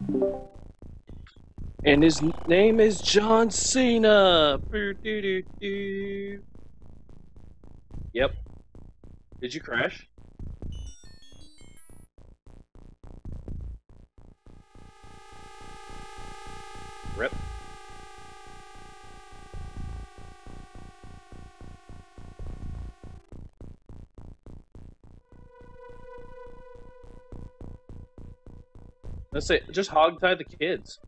And his name is John Cena. Boo-doo-doo-doo. Yep. Did you crash? Rip. Let's say just hogtie the kids.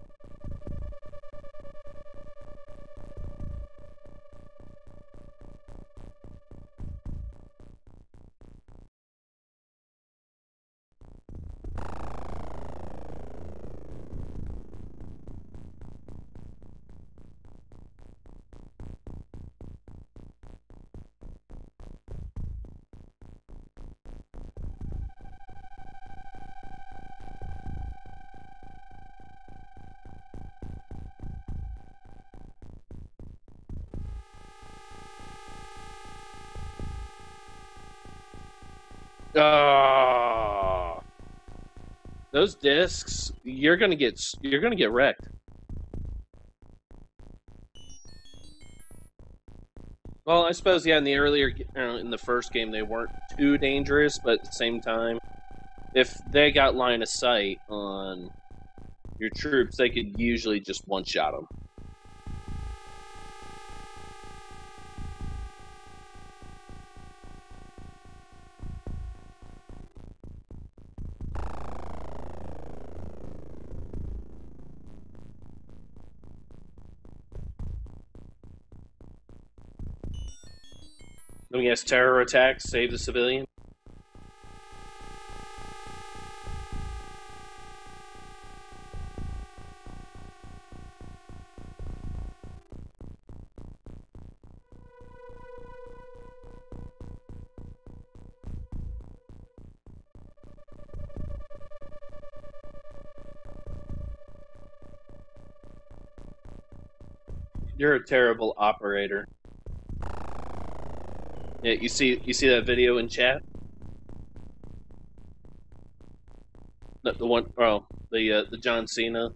Ah, those discs, you're gonna get wrecked. Well, I suppose yeah. In the in the first game, they weren't too dangerous, but at the same time, if they got line of sight on your troops, they could usually just one shot them. Let me guess, terror attacks save the civilian. You're a terrible operator. Yeah, you see that video in chat? The one, oh, the John Cena.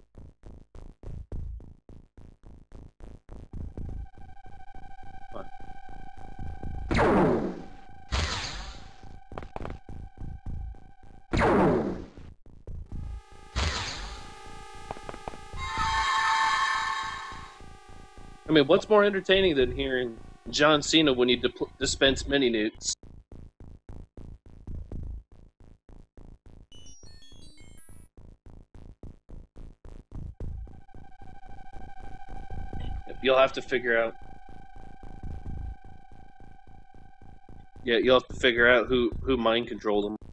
I mean, what's more entertaining than hearing John Cena when you dispense mini nukes? You'll have to figure out. Yeah, you'll have to figure out who mind controlled him.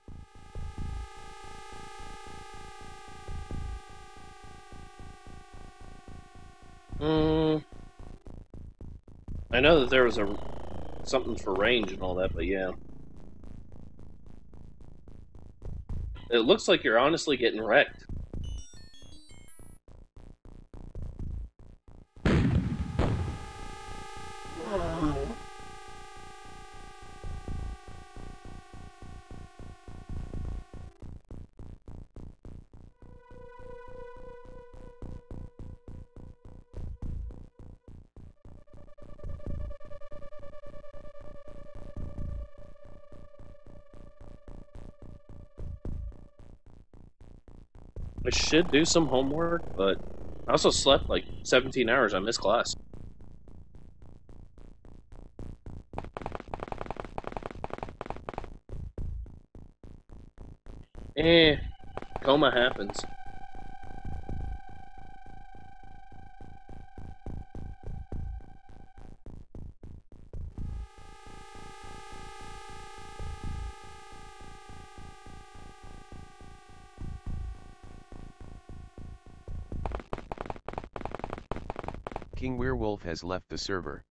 Mm, I know that there was a something for range and all that, but yeah, it looks like you're honestly getting wrecked. I should do some homework, but I also slept like 17 hours. I missed class. Eh, coma happens. King Werewolf has left the server.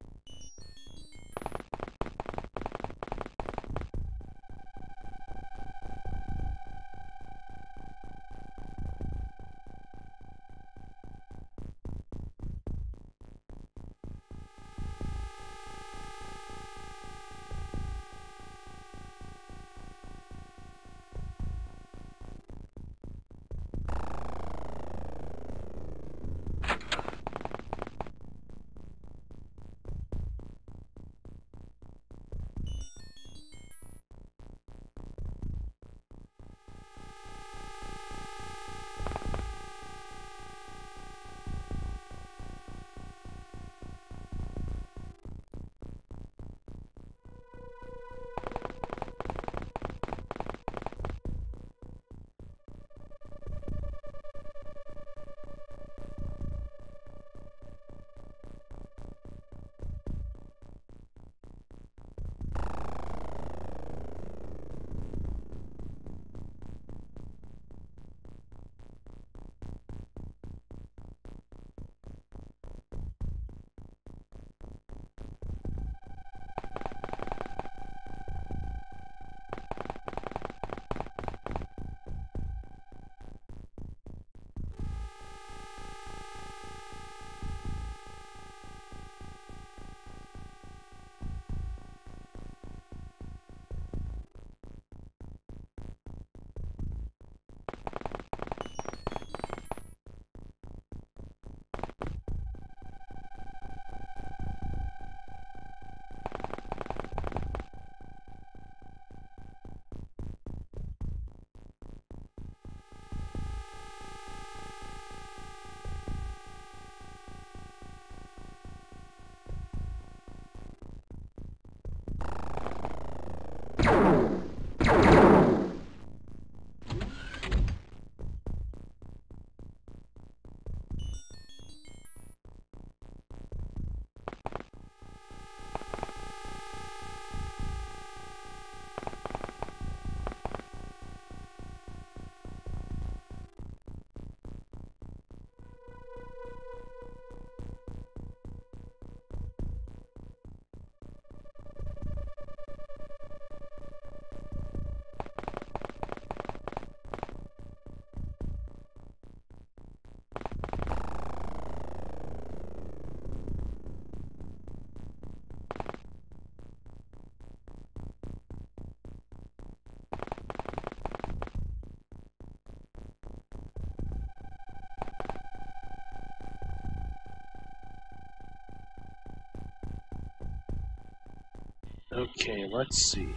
Okay, let's see.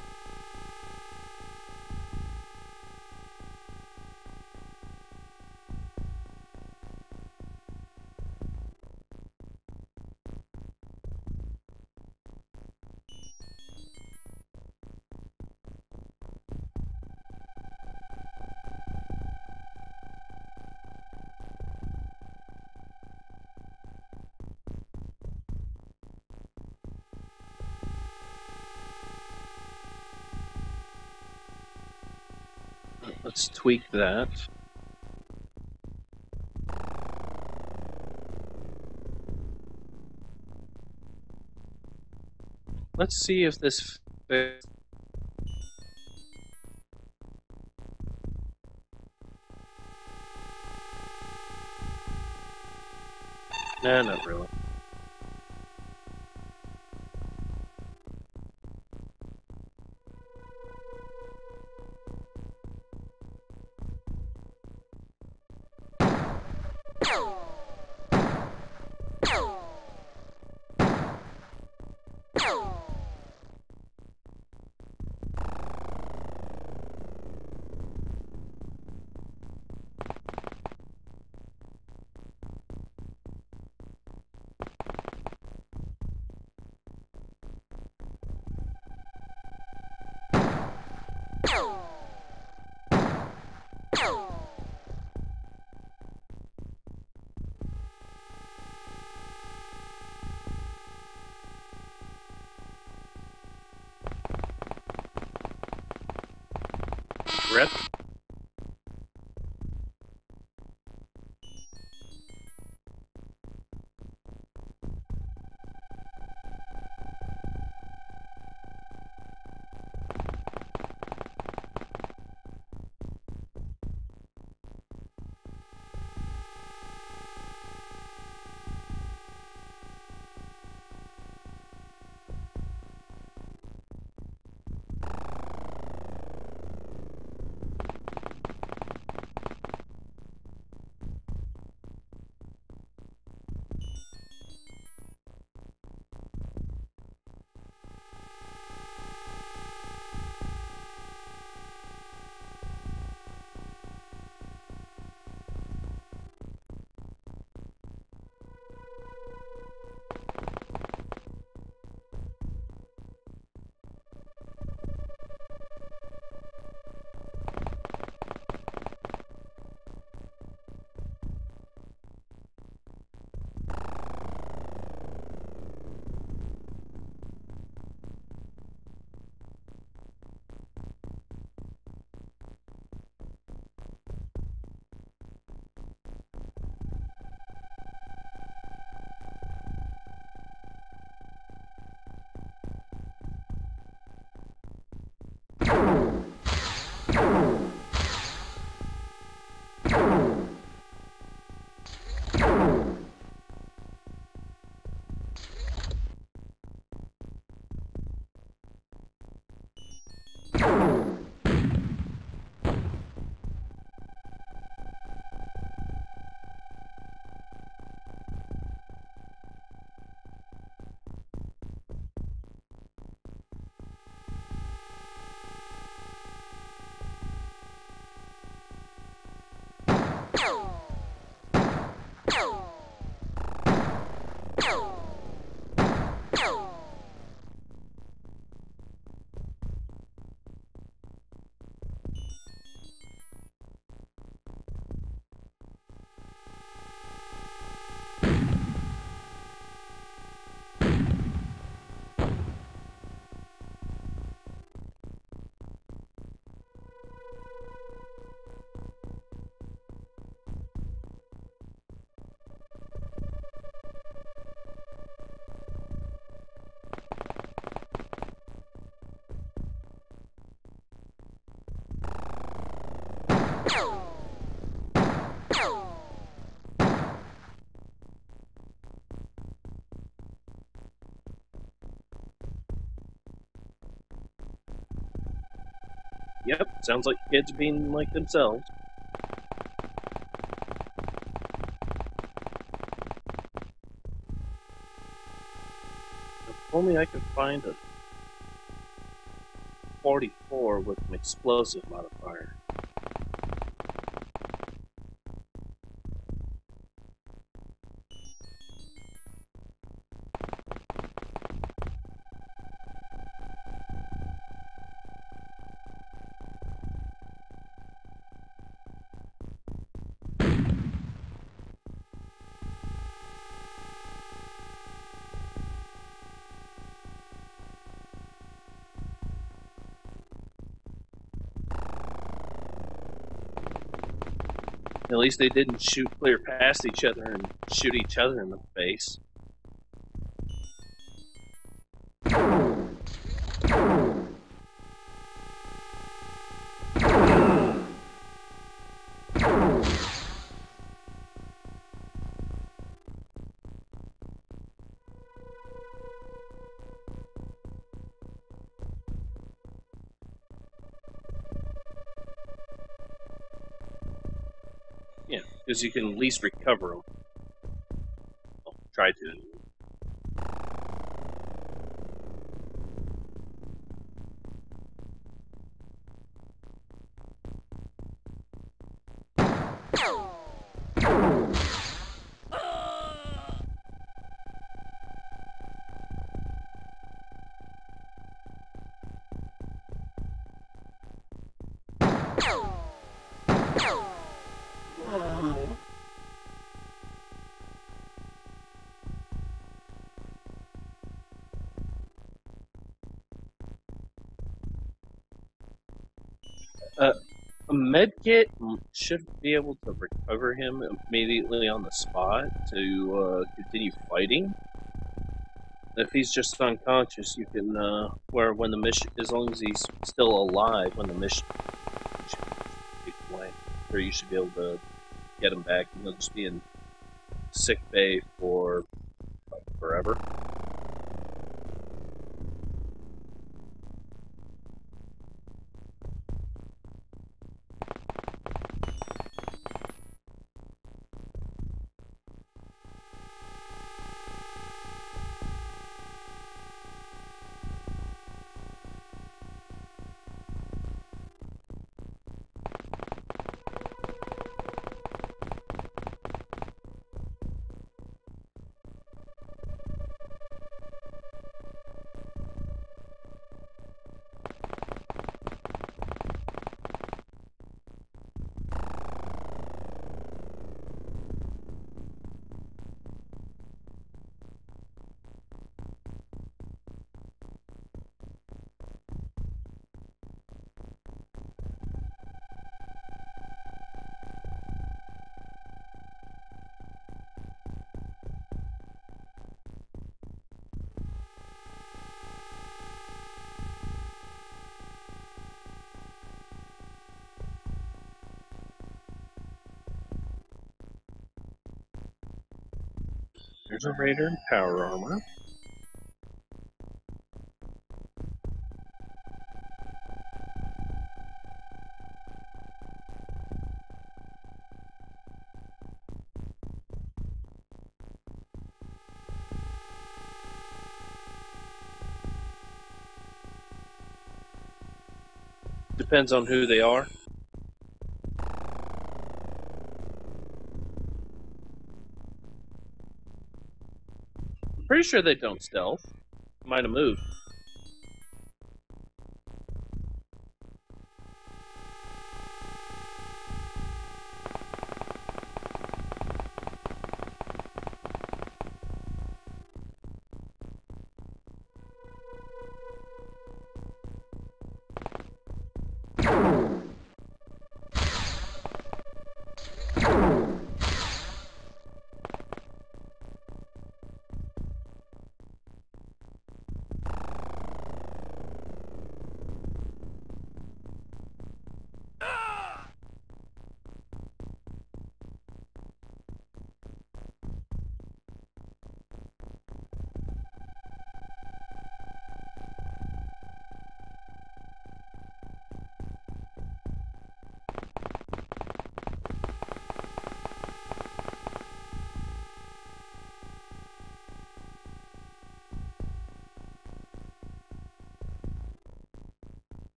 Let's tweak that. Let's see if this fits. Nah, not really. Rip. Yep, sounds like kids being like themselves. If only I could find a 44 with an explosive modifier. At least they didn't shoot clear past each other and shoot each other in the face. Yeah, because you can at least recover them. Well, try to. A med kit should be able to recover him immediately on the spot to continue fighting. If he's just unconscious, you can, where when the mission, as long as he's still alive when the mission takes away, or you should be able to get him back, and he'll just be in sick bay for forever. There's a raider in power armor. Depends on who they are. I'm pretty sure they don't stealth. Might have moved.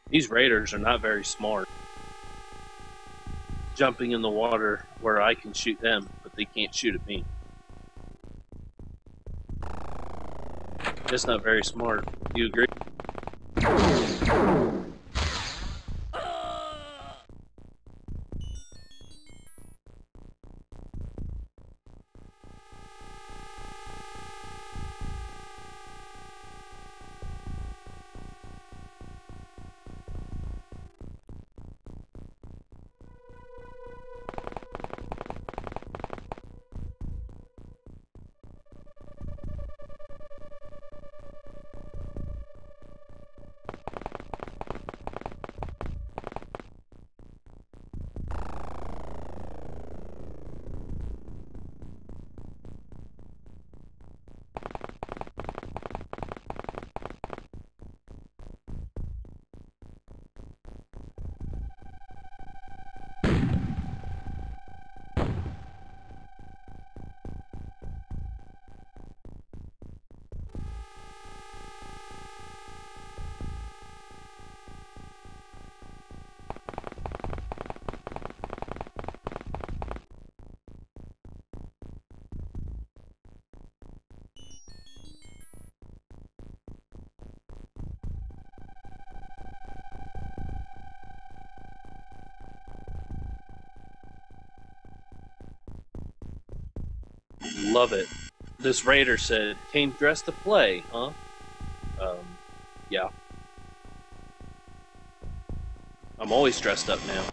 These raiders are not very smart. Jumping in the water where I can shoot them, but they can't shoot at me. Just not very smart. Do you agree? Love it. This raider said, "Came dressed to play, huh?" Yeah. I'm always dressed up now.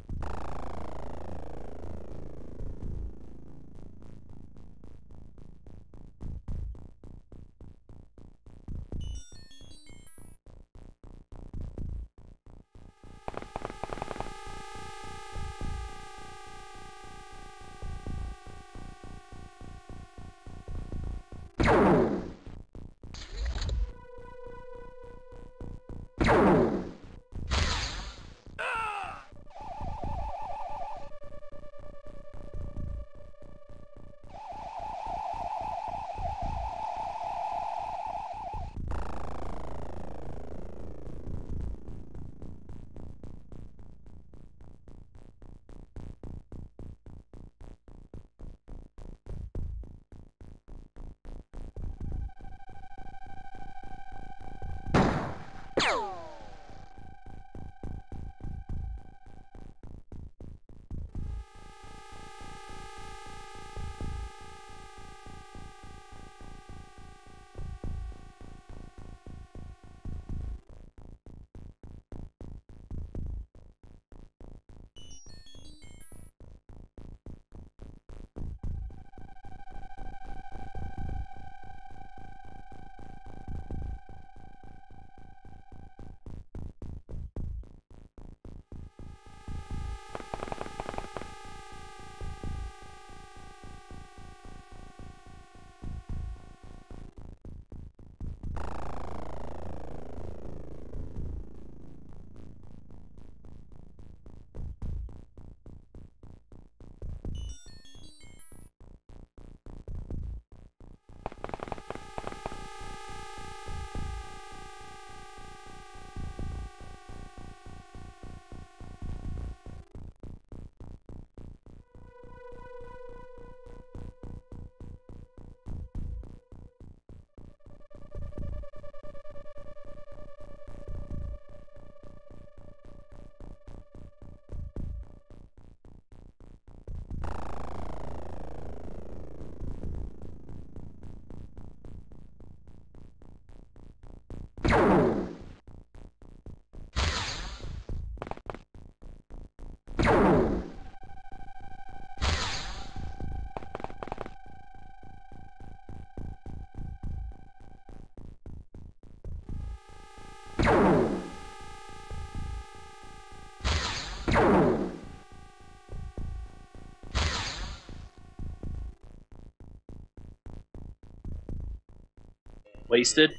Wasted?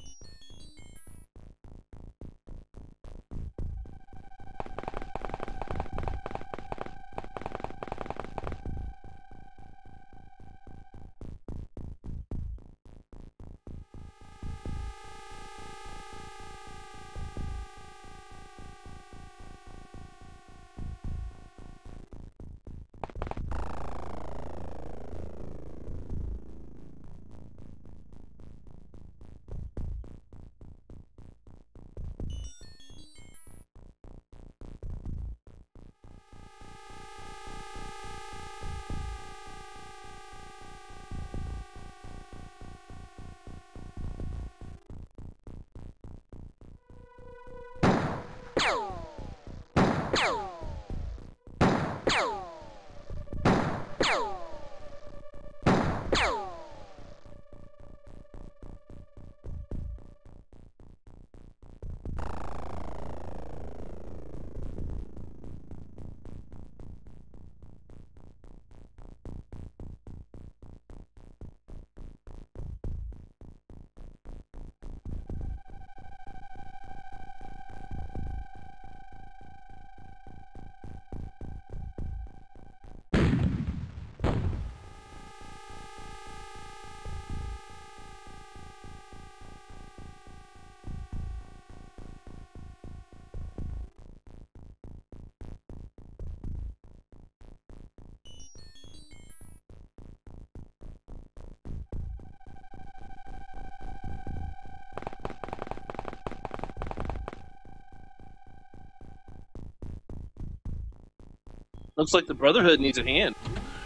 Looks like the Brotherhood needs a hand.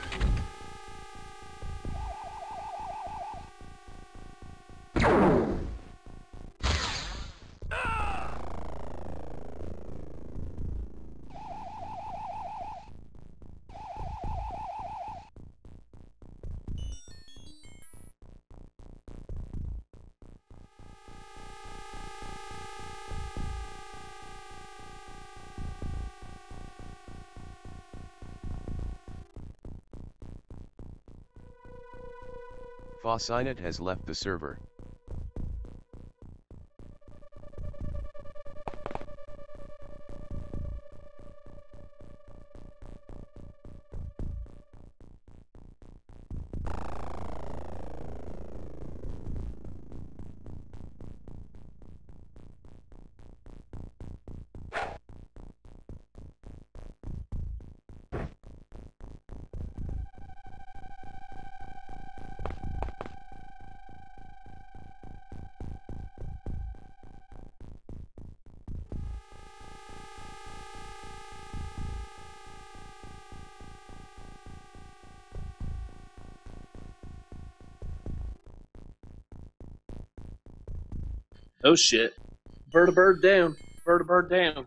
Faucinet has left the server. Oh shit. Bird a bird down. Bird a bird down.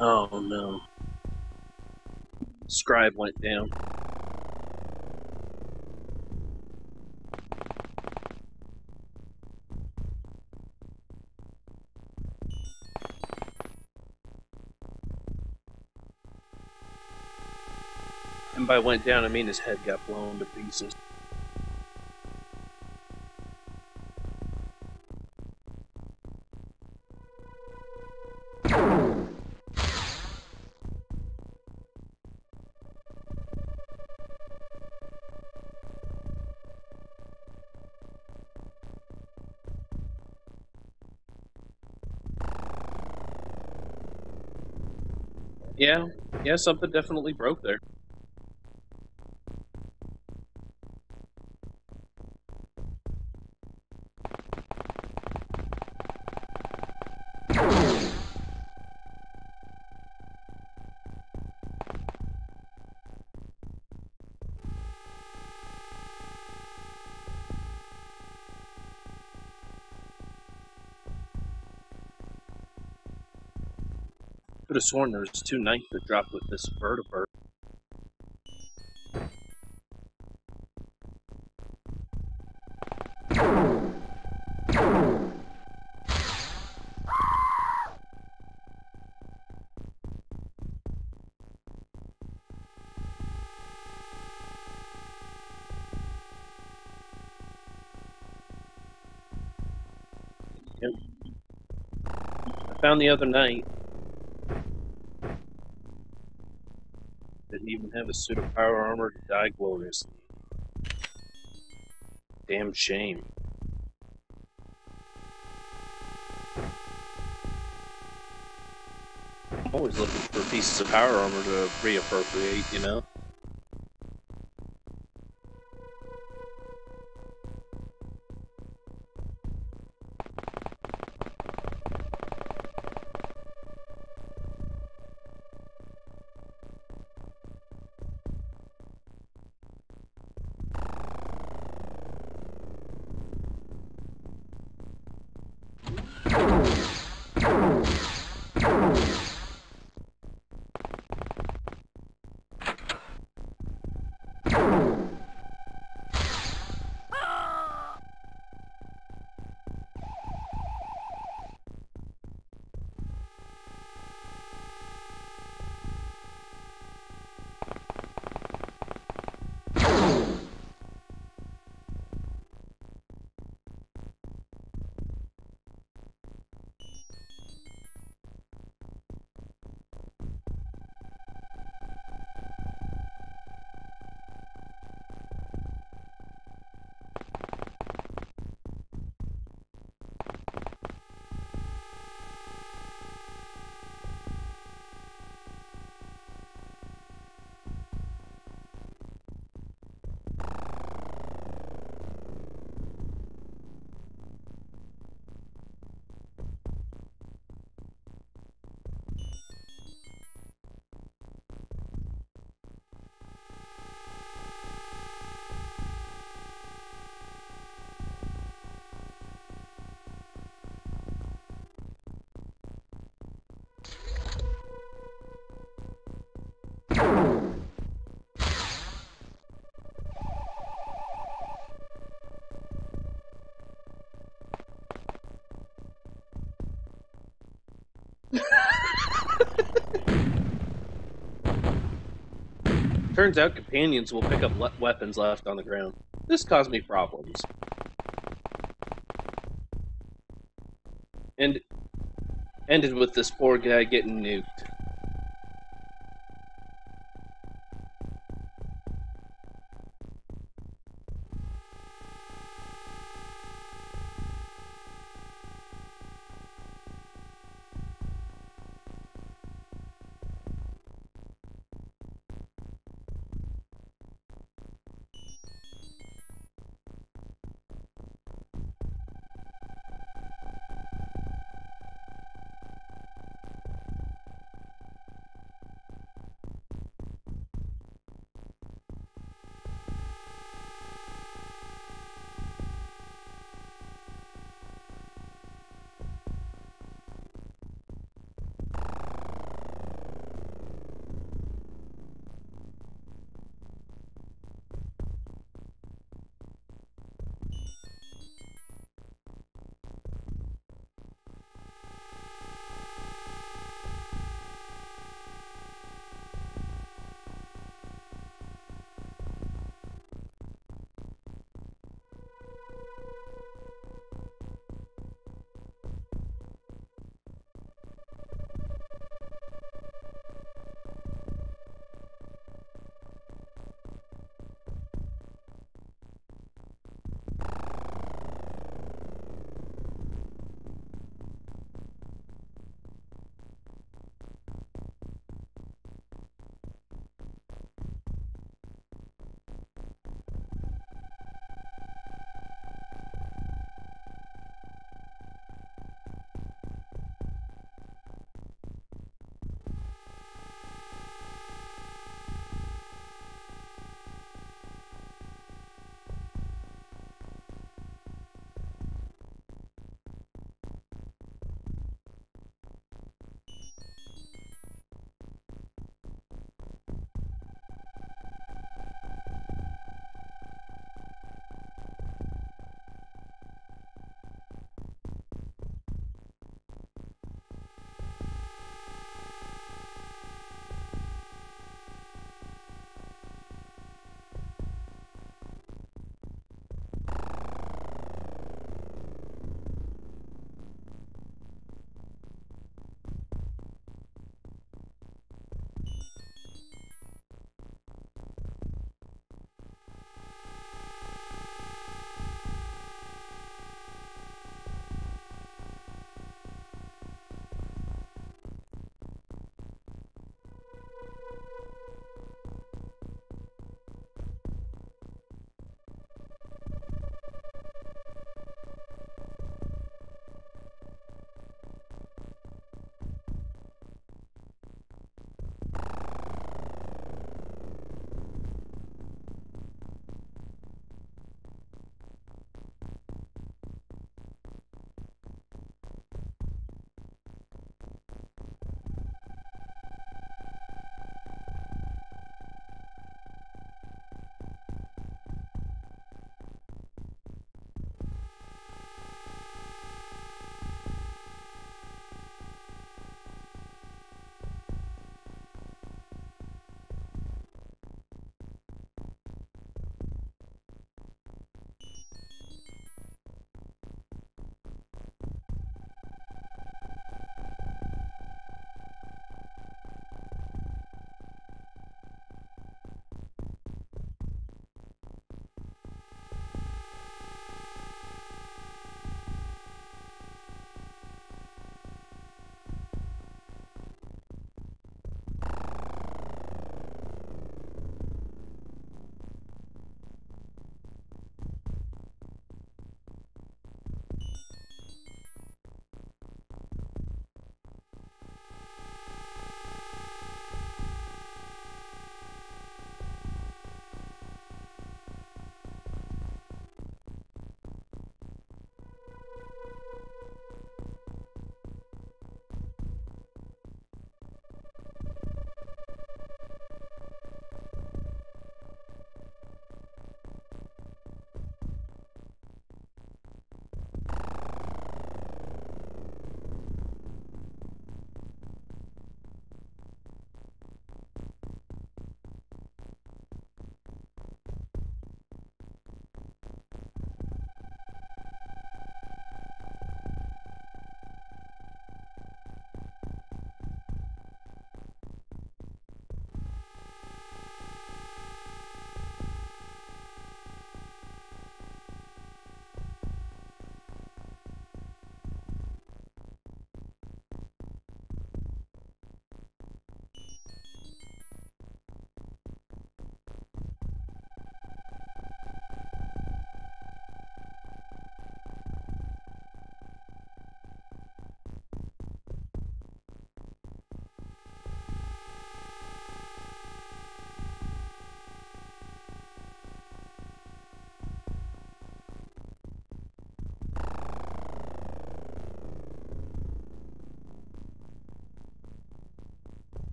Oh no. Scribe went down. And by went down, I mean his head got blown to pieces. Yeah, something definitely broke there. Could have sworn there was 2 knights that dropped with this vertebrae. Yep. I found the other knight. Didn't even have a suit of power armor to die gloriously. Damn shame. I'm always looking for pieces of power armor to reappropriate, you know? Turns out companions will pick up weapons left on the ground. This caused me problems. And ended with this poor guy getting nuked.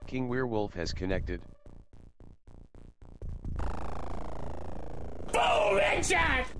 King Werewolf has connected. Boom! Headshot!